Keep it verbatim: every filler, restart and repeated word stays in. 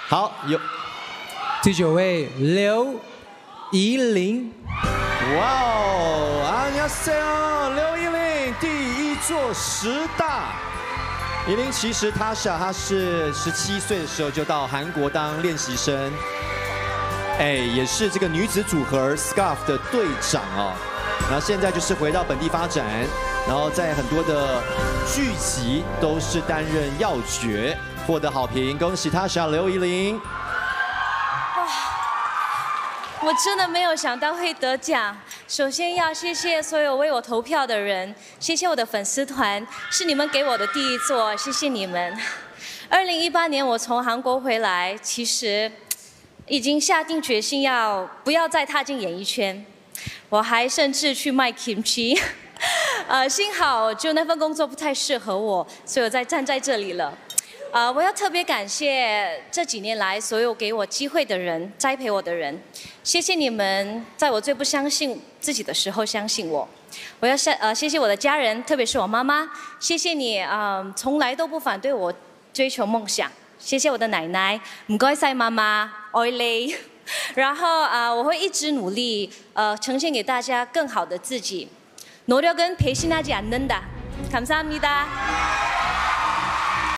好，有第九位刘怡玲。 哇哦，안녕하세요，刘怡玲，第一座十大。怡玲其实Tasha她是十七岁的时候就到韩国当练习生，哎，也是这个女子组合 Scarf 的队长哦。然后现在就是回到本地发展，然后在很多的剧集都是担任要角，获得好评，恭喜Tasha刘怡玲。 我真的没有想到会得奖。首先要谢谢所有为我投票的人，谢谢我的粉丝团，是你们给我的第一座，谢谢你们。二零一八年我从韩国回来，其实已经下定决心要不要再踏进演艺圈，我还甚至去卖 Kimchi。呃，幸好就那份工作不太适合我，所以我才站在这里了。 呃，我要特别感谢这几年来所有给我机会的人、栽培我的人，谢谢你们，在我最不相信自己的时候相信我。我要谢呃谢谢我的家人，特别是我妈妈，谢谢你，嗯、呃，从来都不反对我追求梦想。谢谢我的奶奶，唔該晒媽媽，愛你。然後啊、呃，我會一直努力，呃，呈現給大家更好的自己。노력은 배신하지 않는다。감사합니다。